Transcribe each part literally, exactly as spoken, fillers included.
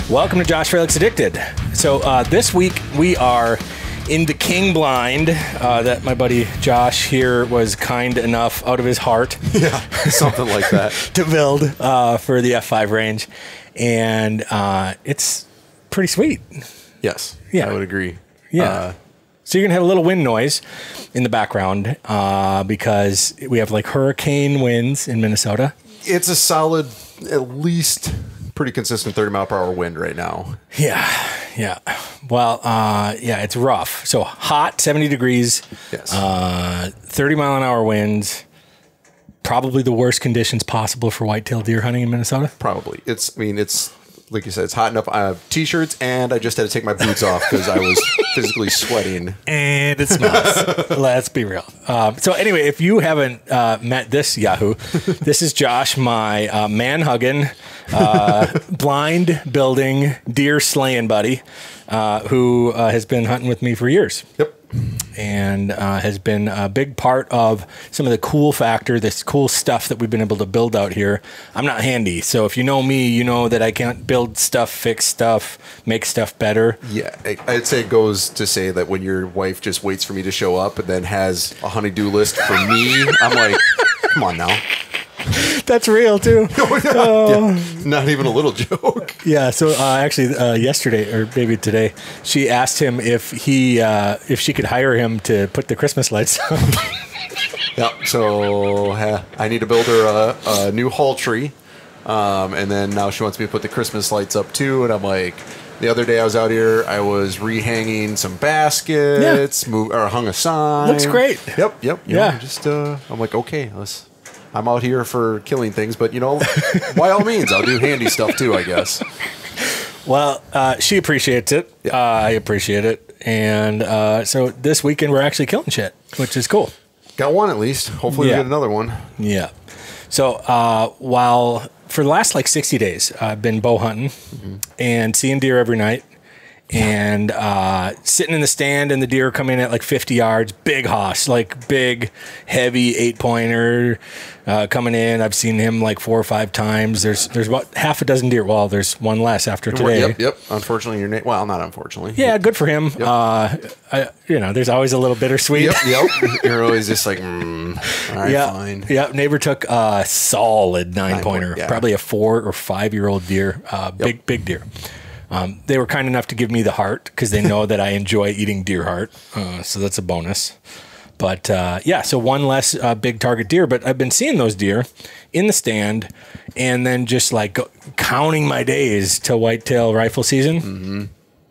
Welcome to Josh Felix Addicted. So uh, this week we are in the king blind uh, that my buddy Josh here was kind enough out of his heart. Yeah, something like that. to build uh, for the F five range. And uh, it's pretty sweet. Yes, Yeah. I would agree. Yeah. Uh, So you're going to have a little wind noise in the background uh, because we have like hurricane winds in Minnesota. it's a solid, at least pretty consistent thirty mile per hour wind right now. Yeah, yeah. Well, uh, yeah, it's rough. So hot, seventy degrees, Yes. uh, thirty mile an hour winds, probably the worst conditions possible for whitetail deer hunting in Minnesota. Probably. It's, I mean, it's, like you said, it's hot enough. I have t-shirts and I just had to take my boots off because I was physically sweating. And it smells. Let's be real. Um, so anyway, if you haven't uh, met this Yahoo, this is Josh, my uh, man-hugging, uh, blind building, deer slaying buddy, uh, who uh, has been hunting with me for years. Yep. And uh, has been a big part of some of the cool factor, this cool stuff that we've been able to build out here. I'm not handy, so if you know me, you know that I can't build stuff, fix stuff, make stuff better. Yeah, I'd say it goes to say that when your wife just waits for me to show up and then has a honey-do list for me, I'm like, come on now. That's real too. Oh. Yeah, not even a little joke. Yeah. So uh, actually, uh, yesterday or maybe today, she asked him if he uh, if she could hire him to put the Christmas lights on. Yep. So uh, I need to build her a, a new hall tree, um, and then now she wants me to put the Christmas lights up too. And I'm like, the other day I was out here, I was rehanging some baskets, yeah. move, or hung a sign. Looks great. Yep. Yep. You yeah. know, just uh, I'm like, okay, let's. I'm out here for killing things, but, you know, by all means, I'll do handy stuff too, I guess. Well, uh, she appreciates it. Yeah. Uh, I appreciate it. And uh, so this weekend, we're actually killing shit, which is cool. Got one at least. Hopefully yeah. we get another one. Yeah. So uh, while for the last like sixty days, I've been bow hunting mm-hmm. and seeing deer every night. And uh, sitting in the stand and the deer come in at like fifty yards, big hoss, like big, heavy eight pointer uh, coming in. I've seen him like four or five times. There's there's about half a dozen deer. Well, there's one less after today. Yep, yep. Unfortunately, your name. Well, not unfortunately. Yeah, good for him. Yep. Uh, I, you know, there's always a little bittersweet. Yep, yep. You're always just like, mm, all right, yeah, fine. Yeah, neighbor took a solid nine, nine pointer, point, yeah. probably a four or five year old deer, uh, yep. big big deer. Um, they were kind enough to give me the heart because they know that I enjoy eating deer heart. Uh, so that's a bonus. But uh, yeah, so one less uh, big target deer. But I've been seeing those deer in the stand and then just like go, counting my days till whitetail rifle season. Mm-hmm.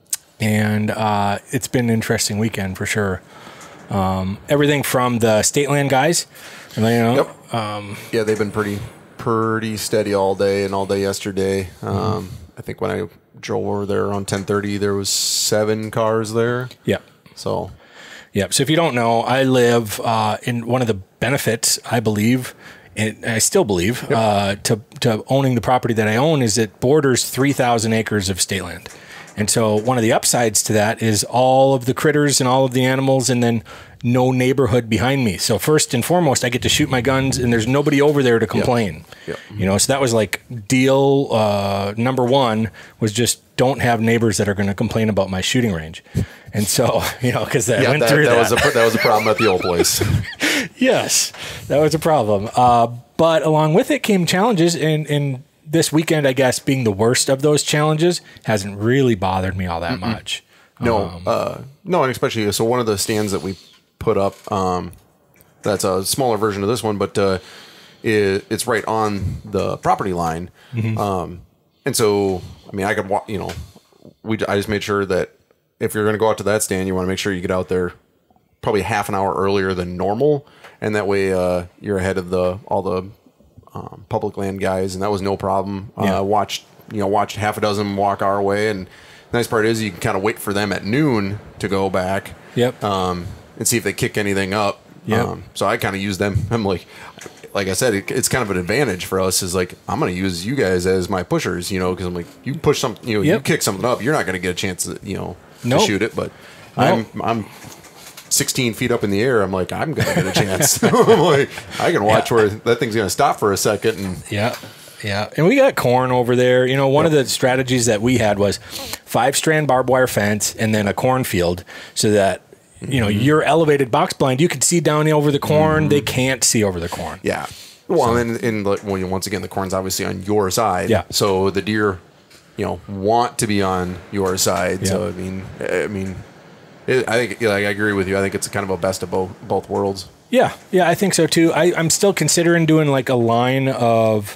And uh, it's been an interesting weekend for sure. Um, everything from the state land guys. You know, yep. um, yeah, they've been pretty pretty steady all day and all day yesterday. Um, mm-hmm. I think when I drove over there around ten thirty, there was seven cars there. Yeah. So, yeah. So if you don't know, I live uh, in one of the benefits, I believe, and I still believe, yep. uh, to to owning the property that I own is it borders three thousand acres of state land. And so one of the upsides to that is all of the critters and all of the animals and then no neighborhood behind me. So first and foremost, I get to shoot my guns and there's nobody over there to complain. Yep. Yep. You know, so that was like deal uh, number one was just don't have neighbors that are going to complain about my shooting range. And so, you know, because I yeah, went that, through that. that. Was a, that was a problem at the old place. Yes, that was a problem. Uh, but along with it came challenges and, and this weekend, I guess, being the worst of those challenges hasn't really bothered me all that Mm-mm. much. No, um, uh, no, and especially, so one of the stands that we put up, um, that's a smaller version of this one, but uh, it, it's right on the property line. Mm-hmm. Um, and so, I mean, I could walk, you know, we, I just made sure that if you're going to go out to that stand, you want to make sure you get out there probably half an hour earlier than normal. And that way uh, you're ahead of the all the um, public land guys. And that was no problem. Yeah. Uh, watched, you know, watched half a dozen walk our way. And the nice part is you can kind of wait for them at noon to go back. Yep. Um, and see if they kick anything up. Yep. Um, so I kind of use them. I'm like, like I said, it, it's kind of an advantage for us is like, I'm going to use you guys as my pushers, you know, because I'm like, you push something, you know, yep. you kick something up, you're not going to get a chance to, you know, nope. to shoot it. But nope. I'm, I'm sixteen feet up in the air. I'm like, I'm going to get a chance. I'm like, I can watch yeah. where that thing's going to stop for a second. And yeah. Yeah. And we got corn over there. You know, one yep. of the strategies that we had was five strand barbed wire fence and then a cornfield so that, you know, mm-hmm. your elevated box blind, you could see down over the corn. Mm-hmm. They can't see over the corn. Yeah. Well, so. and then in, well, once again, the corn's obviously on your side. Yeah. So the deer, you know, want to be on your side. Yeah. So, I mean, I mean, it, I think, like, I agree with you. I think it's kind of a best of both, both worlds. Yeah. Yeah, I think so too. I, I'm still considering doing like a line of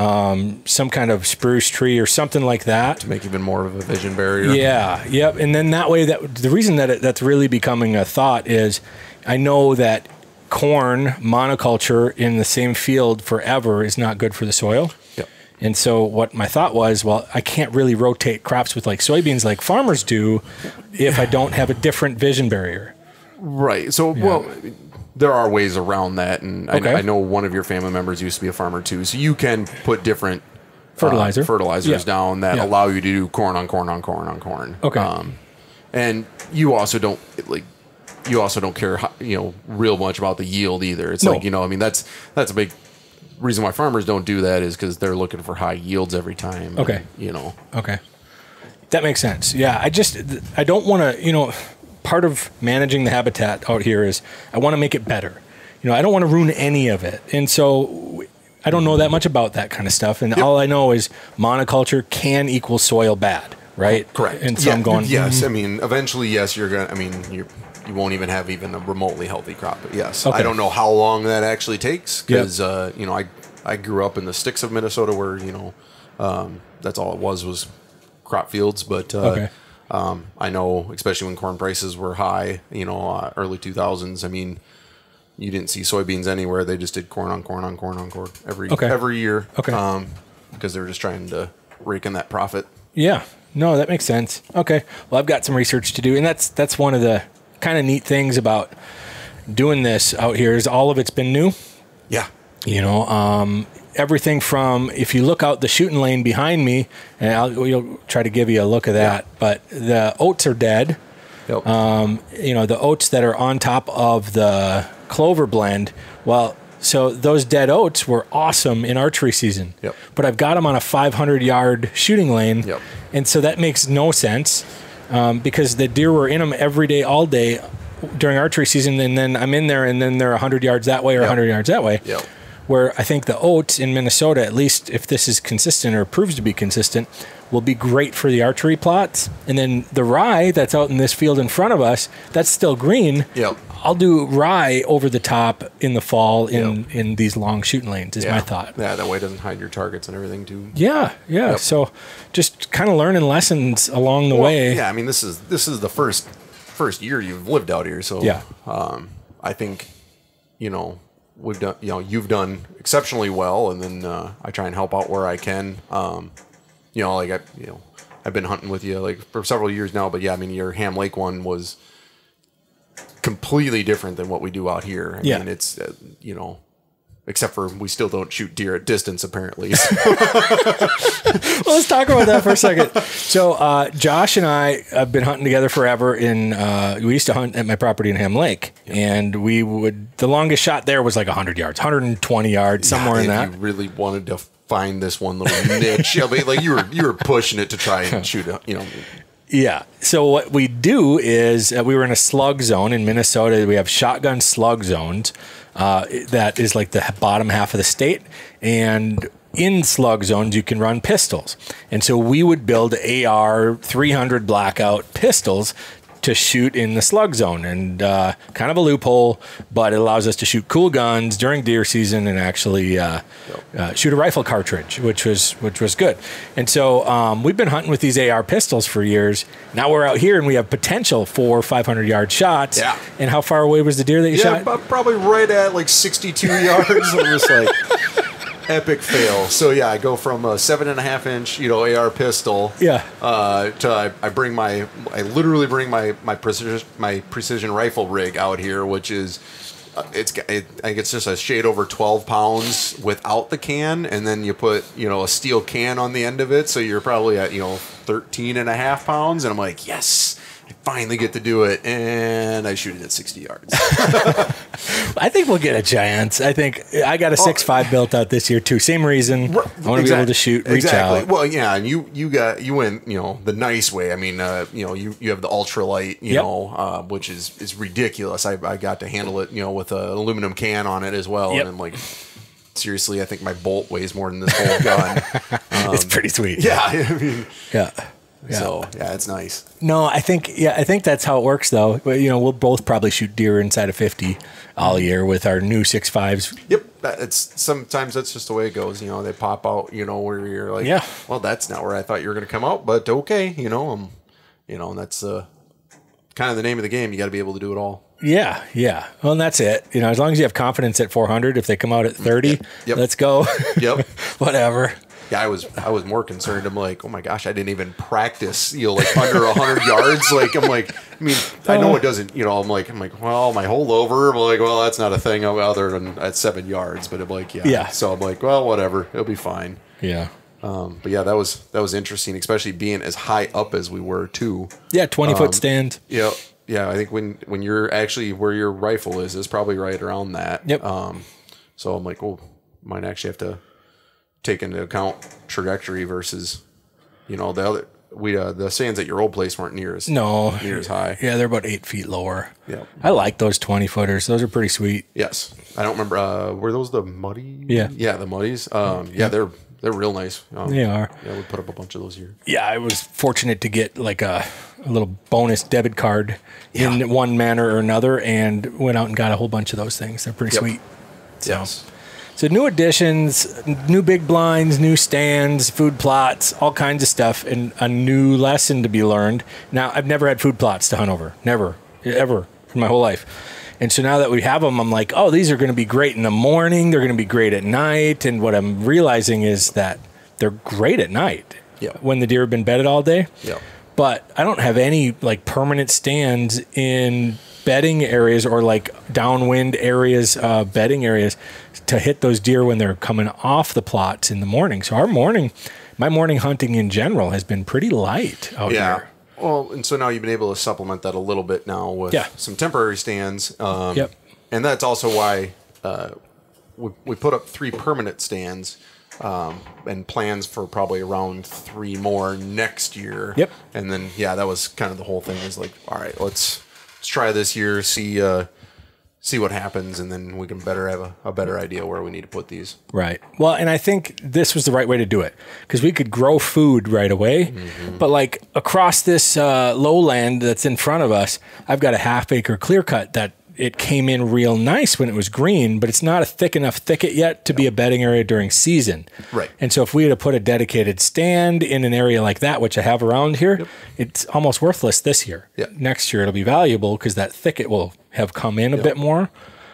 um, some kind of spruce tree or something like that. To make even more of a vision barrier. Yeah. Yep. And then that way, that the reason that it, that's really becoming a thought is I know that corn monoculture in the same field forever is not good for the soil. Yep. And so what my thought was, well, I can't really rotate crops with like soybeans like farmers do if I don't have a different vision barrier. Right. So, yeah. well, there are ways around that. And okay. I, I know one of your family members used to be a farmer too. So you can put different fertilizer uh, fertilizers yeah. down that yeah. allow you to do corn on corn on corn on corn. Okay. Um, and you also don't like, you also don't care, how, you know, real much about the yield either. It's no. like, you know, I mean, that's, that's a big reason why farmers don't do that is because they're looking for high yields every time. Okay. And, you know. Okay. That makes sense. Yeah. I just, I don't want to, you know, part of managing the habitat out here is I want to make it better. You know, I don't want to ruin any of it. And so I don't know that much about that kind of stuff. And yep. all I know is monoculture can equal soil bad, right? Correct. And so yeah, I'm going, yes. Mm. I mean, eventually, yes, you're going to, I mean, you're, you won't even have even a remotely healthy crop. But yes, okay. I don't know how long that actually takes because, yep. uh, you know, I, I grew up in the sticks of Minnesota where, you know, um, that's all it was, was crop fields. But, uh, okay. Um, I know, especially when corn prices were high, you know, uh, early two thousands. I mean, you didn't see soybeans anywhere. They just did corn on corn on corn on corn every okay. every year. Okay. Um, because they were just trying to rake in that profit. Yeah. No, that makes sense. Okay. Well, I've got some research to do, and that's that's one of the kind of neat things about doing this out here is all of it's been new. Yeah. You know, um, everything from, if you look out the shooting lane behind me, and I'll we'll try to give you a look of that, yeah. but the oats are dead. Yep. Um, you know, the oats that are on top of the clover blend, well, so those dead oats were awesome in archery season. Yep. But I've got them on a five hundred yard shooting lane. Yep. And so that makes no sense um, because the deer were in them every day, all day during archery season. And then I'm in there and then they're one hundred yards that way or yep. one hundred yards that way. Yep. Where I think the oats in Minnesota, at least if this is consistent or proves to be consistent, will be great for the archery plots. And then the rye that's out in this field in front of us, that's still green. Yep. I'll do rye over the top in the fall in, yep. in these long shooting lanes is yeah. my thought. Yeah, that way it doesn't hide your targets and everything too. Yeah, yeah. Yep. So just kind of learning lessons along the well, way. Yeah, I mean this is this is the first first year you've lived out here, so yeah. um, I think, you know, we've done, you know, you've done exceptionally well, and then uh, I try and help out where I can. Um, you know, like I, you know, I've been hunting with you like for several years now, but yeah, I mean, your Ham Lake one was completely different than what we do out here. I yeah. mean, it's uh, you know, except for we still don't shoot deer at distance apparently. Well, let's talk about that for a second. So uh, Josh and I have been hunting together forever. In uh, we used to hunt at my property in Ham Lake, yep. and we would the longest shot there was like one hundred yards, one hundred twenty yards, somewhere yeah, in that. If you really wanted to find this one little niche, I mean, like you were you were pushing it to try and shoot a, you know. Yeah. So what we do is uh, we were in a slug zone in Minnesota. We have shotgun slug zones. Uh, that is like the bottom half of the state, and in slug zones you can run pistols, and so we would build A R three hundred blackout pistols to shoot in the slug zone, and uh, kind of a loophole, but it allows us to shoot cool guns during deer season and actually uh, uh, shoot a rifle cartridge, which was which was good. And so um, we've been hunting with these A R pistols for years. Now we're out here and we have potential for five hundred yard shots. Yeah. And how far away was the deer that you yeah, shot? Yeah, probably right at like sixty-two yards. I'm just like epic fail. So yeah, I go from a seven and a half inch, you know, A R pistol. Yeah. Uh, to I, I bring my, I literally bring my my precision my precision rifle rig out here, which is, uh, it's it, I think it's just a shade over twelve pounds without the can, and then you put you know a steel can on the end of it, so you're probably at you know thirteen and a half pounds, and I'm like, yes. I finally get to do it, and I shoot it at sixty yards. I think we'll get a chance. I think I got a six five oh. built out this year too. Same reason. I want to exactly. be able to shoot, reach exactly. out. Well, yeah, and you you got you went you know the nice way. I mean, uh, you know you, you have the ultralight, you yep. know, uh, which is is ridiculous. I I got to handle it, you know, with an aluminum can on it as well, yep. and I'm like. Seriously, I think my bolt weighs more than this whole gun. Um, it's pretty sweet. Yeah, I mean, yeah. Yeah. So yeah, it's nice. No, I think yeah, I think that's how it works though. You know, we'll both probably shoot deer inside of fifty all year with our new six fives. Yep, it's sometimes that's just the way it goes. You know, they pop out. You know, where you're like, yeah, well, that's not where I thought you were going to come out, but okay. You know, um, you know, and that's uh, kind of the name of the game. You got to be able to do it all. Yeah, yeah. Well, and that's it. You know, as long as you have confidence at four hundred, if they come out at thirty, yep. Yep. let's go. Yep. Whatever. Yeah, I was I was more concerned. I'm like, oh my gosh, I didn't even practice, you know, like under one hundred yards. Like, I'm like, I mean, I know it doesn't, you know, I'm like, I'm like, well, my holdover, I'm like, well, that's not a thing other than at seven yards. But I'm like, yeah. yeah. So I'm like, well, whatever. It'll be fine. Yeah. Um, but yeah, that was that was interesting, especially being as high up as we were, too. Yeah, twenty-foot um, stand. Yeah. Yeah, I think when, when you're actually where your rifle is, is probably right around that. Yep. Um, so I'm like, oh, might actually have to take into account trajectory versus, you know, the other we uh, the sands at your old place weren't near as no near as high. Yeah, they're about eight feet lower. Yeah, I like those twenty footers. Those are pretty sweet. Yes, I don't remember. Uh, were those the muddy? Yeah, yeah, the muddies. Um, yeah, they're they're real nice. Um, they are. Yeah, we put up a bunch of those here. Yeah, I was fortunate to get like a, a little bonus debit card yeah. in one manner or another, and went out and got a whole bunch of those things. They're pretty yep. sweet. So. Yes. So new additions, new big blinds, new stands, food plots, all kinds of stuff, and a new lesson to be learned. Now, I've never had food plots to hunt over. Never. Ever. In my whole life. And so now that we have them, I'm like, oh, these are going to be great in the morning. They're going to be great at night. And what I'm realizing is that they're great at night yep. when the deer have been bedded all day. Yep. But I don't have any like permanent stands in bedding areas or like downwind areas, uh, bedding areas to hit those deer when they're coming off the plots in the morning. So our morning, my morning hunting in general has been pretty light out yeah. here. Well, and so now you've been able to supplement that a little bit now with yeah. some temporary stands. Um, yep. And that's also why uh, we, we put up three permanent stands um, and plans for probably around three more next year. Yep. And then, yeah, that was kind of the whole thing is like, all right, let's let's try this year, see uh, see what happens, and then we can better have a, a better idea where we need to put these. Right. Well, and I think this was the right way to do it because we could grow food right away. Mm-hmm. But like across this uh, lowland that's in front of us, I've got a half acre clear cut that it came in real nice when it was green, but it's not a thick enough thicket yet to be a bedding area during season. Right. And so if we had to put a dedicated stand in an area like that, which I have around here, yep. it's almost worthless this year. Yep. Next year it'll be valuable because that thicket will have come in a yep. bit more.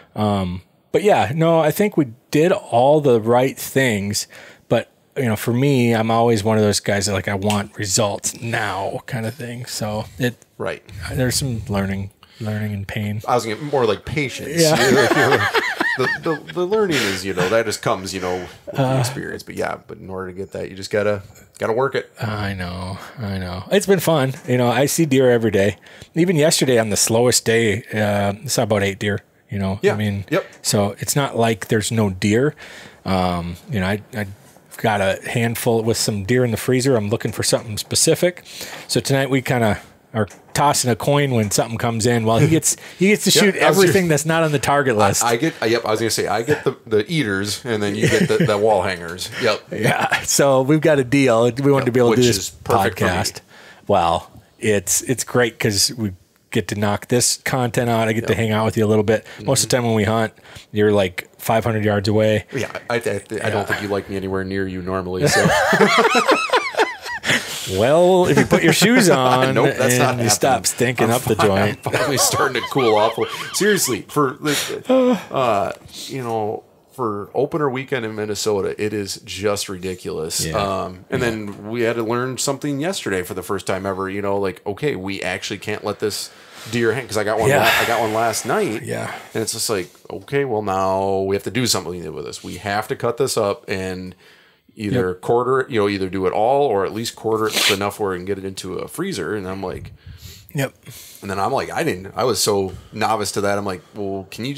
Um, but yeah, no, I think we did all the right things. But, you know, for me, I'm always one of those guys that like, I want results now kind of thing. So it, right. there's some learning. Learning and pain. I was going to get more like patience. Yeah. You know, you know, the, the, the learning is, you know, that just comes, you know, with uh, the experience. But yeah, but in order to get that, you just gotta gotta work it. I know, I know. It's been fun. You know, I see deer every day. Even yesterday on the slowest day, uh, I saw about eight deer. You know, yeah. I mean, yep. So it's not like there's no deer. Um, you know, I, I got a handful with some deer in the freezer. I'm looking for something specific. So tonight we kind of are tossing a coin when something comes in. Well, he gets he gets to shoot yep, everything just, that's not on the target list. I, I get. Yep, I was gonna say I get the, the eaters, and then you get the, the wall hangers. Yep. Yeah. So we've got a deal. We wanted yep, to be able to do this podcast. Well, it's it's great because we get to knock this content out. I get yep. to hang out with you a little bit. Mm-hmm. Most of the time when we hunt, you're like five hundred yards away. Yeah. I, I, I, I yeah. don't think you like me anywhere near you normally. So. Well, if you put your shoes on nope, that's and not you happening. Stop stinking I'm up the fine. joint. I'm finally starting to cool off. Seriously, for uh, you know, for opener weekend in Minnesota, it is just ridiculous. Yeah. Um, and yeah. then we had to learn something yesterday for the first time ever. You know, like okay, we actually can't let this deer hang because I got one. Yeah. La- I got one last night. Yeah, and it's just like okay, well now we have to do something with this. We have to cut this up and. Either yep. quarter it, you know, either do it all or at least quarter it enough where we can get it into a freezer. And I'm like, yep. And then I'm like, I didn't, I was so novice to that. I'm like, well, can you just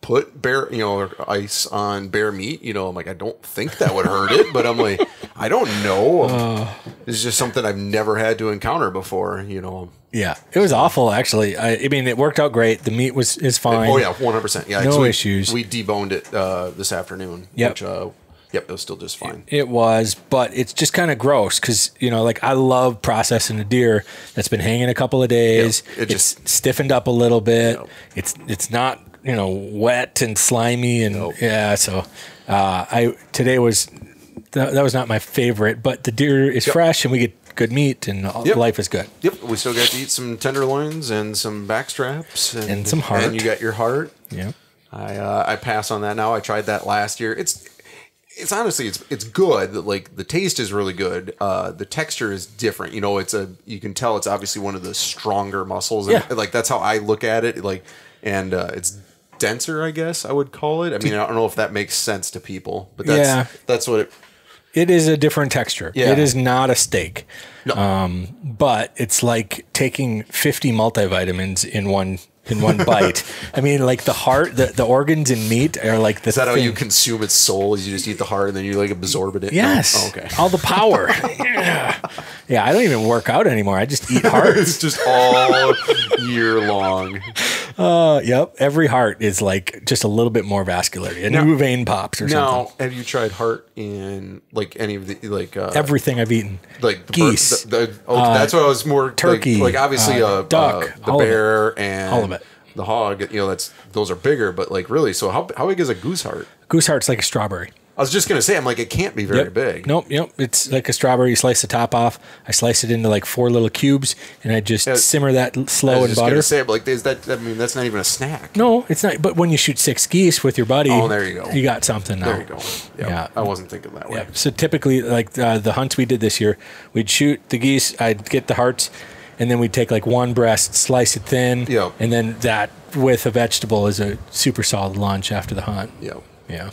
put bear, you know, ice on bear meat. You know, I'm like, I don't think that would hurt it, but I'm like, I don't know. Uh, it's just something I've never had to encounter before, you know. Yeah, it was awful, actually. I, I mean, it worked out great. The meat was is fine. Oh, yeah, one hundred percent. Yeah, no we, issues. We deboned it uh, this afternoon, yep. which, uh, yep, it was still just fine. It, it was, but it's just kind of gross because, you know, like I love processing a deer that's been hanging a couple of days. Yep, it just it's stiffened up a little bit. Yep. It's It's not, you know, wet and slimy. And nope. yeah, so uh, I today was, th that was not my favorite, but the deer is yep. fresh and we get good meat and yep. life is good. Yep, we still got to eat some tenderloins and some back straps and, and some heart. And you got your heart. Yeah, I uh, I pass on that now. I tried that last year. It's it's honestly it's it's good. Like the taste is really good. Uh, the texture is different. You know, it's a you can tell it's obviously one of the stronger muscles. And, yeah, like that's how I look at it. Like, and uh, it's denser, I guess I would call it. I mean, I don't know if that makes sense to people, but that's yeah. that's what it. It is a different texture. Yeah. It is not a steak. No. Um, but it's like taking fifty multivitamins in one in one bite. I mean, like the heart, the, the organs in meat are like the Is that thing. how you consume its soul? Is you just eat the heart and then you like absorb it? Yes. No? Oh, okay. All the power. yeah. Yeah, I don't even work out anymore. I just eat hearts. It's just all year long. Uh, yep. Every heart is like just a little bit more vascularity. A now, new vein pops or now, something. Now, have you tried heart in like any of the like uh, everything I've eaten? Like the geese. Bird, the, the, oh, uh, that's what I was more turkey. Like, like obviously, uh, uh, duck, uh, the bear, and all of it. The hog. You know, that's those are bigger, but like really. So how how big is a goose heart? Goose heart's like a strawberry. I was just gonna say, I'm like, it can't be very yep. big. Nope, yep. It's like a strawberry. You slice the top off. I slice it into like four little cubes, and I just yeah, simmer that slow in butter. I was just gonna say, like, is that? I mean, that's not even a snack. No, it's not. But when you shoot six geese with your buddy, oh, there you go. You got something now. There you go. Yep. Yeah, I wasn't thinking that way. Yeah. So typically, like uh, the hunts we did this year, we'd shoot the geese. I'd get the hearts, and then we'd take like one breast, slice it thin, yep. and then that with a vegetable is a super solid lunch after the hunt. Yeah, yeah.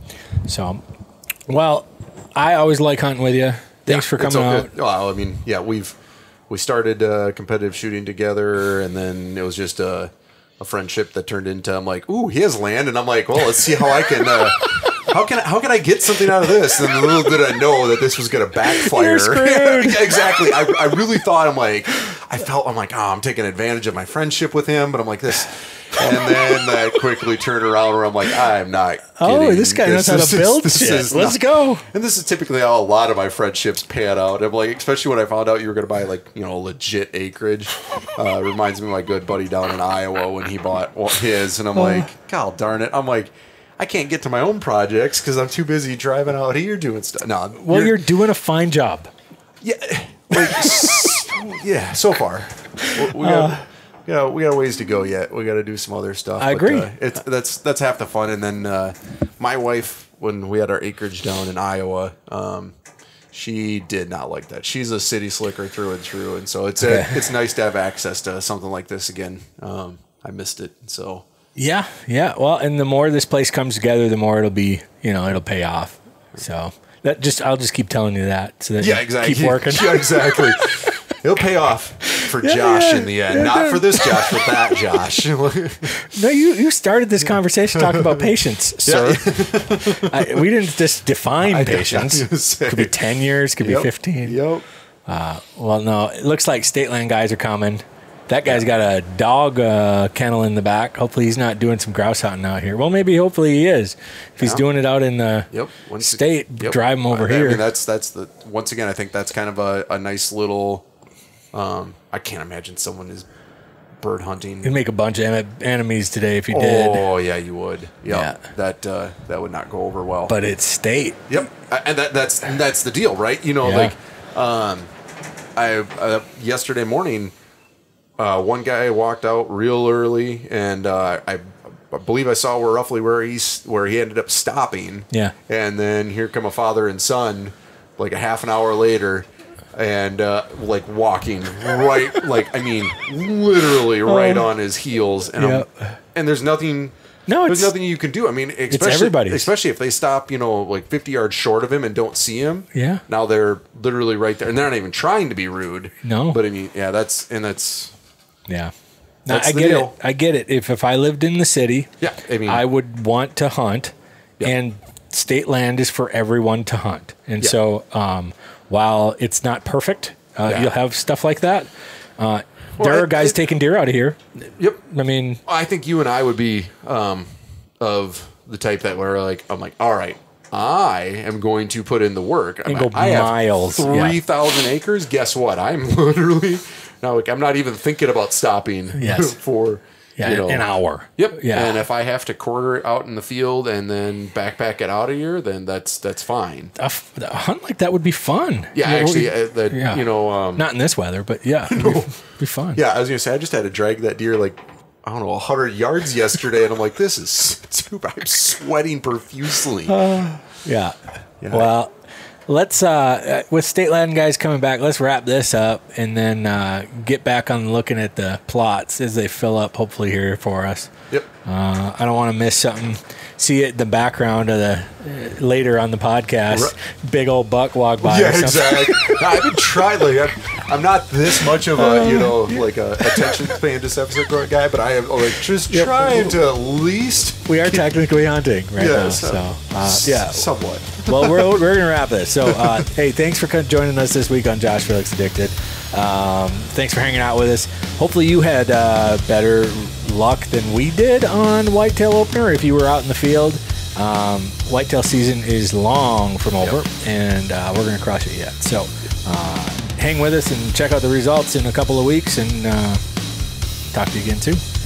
So. Well, I always like hunting with you. Thanks yeah, for coming out. Well, I mean, yeah, we've we started uh, competitive shooting together, and then it was just a, a friendship that turned into I'm like, ooh, he has land, and I'm like, well, let's see how I can. Uh, How can I, how can I get something out of this? And little did I know that this was going to backfire. Exactly. I, I really thought I'm like, I felt I'm like, oh, I'm taking advantage of my friendship with him, but I'm like this. And then I quickly turned around where I'm like, I'm not kidding. Oh, this guy knows how to build this shit. Is Let's not, go. And this is typically how a lot of my friendships pan out. I'm like, especially when I found out you were going to buy like, you know, legit acreage. Uh, reminds me of my good buddy down in Iowa when he bought his. And I'm like, God darn it. I'm like, I can't get to my own projects because I'm too busy driving out here doing stuff. No, well, you're, you're doing a fine job. Yeah, like, yeah. So far, we got, uh, you know, we got a ways to go yet. We got to do some other stuff. I but, agree. Uh, it's that's that's half the fun. And then uh, my wife, when we had our acreage down in Iowa, um, she did not like that. She's a city slicker through and through, and so it's a, it's nice to have access to something like this again. Um, I missed it, so. Yeah, yeah. Well, and the more this place comes together, the more it'll be, you know, it'll pay off. So that just, I'll just keep telling you that, so that yeah, you exactly. keep working. Yeah, exactly. It'll pay off for yeah, Josh yeah, in the end, yeah, not yeah. for this Josh, but that Josh. No, you you started this conversation talking about patience, sir. Yeah. I, we didn't just define I patience. Could be ten years, could yep. be fifteen. Yep. Uh, well, no, it looks like state land guys are coming. That guy's got a dog uh, kennel in the back. Hopefully he's not doing some grouse hunting out here. Well, maybe hopefully he is. If he's yeah. doing it out in the yep. state, yep. drive him over I, here. I mean, that's that's the once again. I think that's kind of a, a nice little. Um, I can't imagine someone is bird hunting. You'd make a bunch of enemies today if you did. Oh yeah, you would. Yep. Yeah, that uh, that would not go over well. But it's state. Yep, and that that's that's the deal, right? You know, yeah. like um, I uh, yesterday morning. Uh, one guy walked out real early, and uh, I, I believe I saw where roughly where he's where he ended up stopping. Yeah. And then here come a father and son, like a half an hour later, and uh, like walking right, like I mean, literally right oh. on his heels, and yep. I'm, and there's nothing. No, there's nothing you can do. I mean, especially, it's everybody's. especially if they stop, you know, like fifty yards short of him and don't see him. Yeah. Now they're literally right there, and they're not even trying to be rude. No. But I mean, yeah, that's and that's. Yeah. No, I get it. I get it. If if I lived in the city, yeah, I mean, I would want to hunt, yeah. and state land is for everyone to hunt. And yeah. so, um, while it's not perfect, uh, yeah. you'll have stuff like that. Uh, well, there are guys it, taking deer out of here. Yep. I mean, I think you and I would be um, of the type that we're like, I'm like, all right, I am going to put in the work. And I'm, go I miles. have three thousand yeah. acres. Guess what? I'm literally now like I'm not even thinking about stopping yes. for yeah, you know, an hour. Yep. Yeah. And if I have to quarter it out in the field and then backpack it out of here, then that's that's fine. A, f- a hunt like that would be fun. Yeah, you know, actually, we, uh, that yeah. you know, um, not in this weather, but yeah, it'd be, be fun. Yeah, I was gonna say I just had to drag that deer like. I don't know, one hundred yards yesterday, and I'm like, this is stupid. I'm sweating profusely. Uh, yeah. yeah. Well, let's, uh, with State Land guys coming back, let's wrap this up and then uh, get back on looking at the plots as they fill up, hopefully, here for us. Yep. Uh, I don't want to miss something. See it in the background of the uh, later on the podcast. Right. Big old buck walk by. Yeah, exactly. No, I've been trying. Like, I'm, I'm not this much of a you know like a attention span deficit guy, but I am like just yep. trying to at least. We are technically hunting right yes, now, uh, so uh, yeah, somewhat. Well, we're we're gonna wrap this. So, uh, hey, thanks for joining us this week on Josh Felix Addicted. Um, thanks for hanging out with us. Hopefully, you had uh, better luck than we did on whitetail opener. If you were out in the field, um, whitetail season is long from over, yep. and uh, we're gonna crush it yet. So, uh, hang with us and check out the results in a couple of weeks, and uh, talk to you again soon.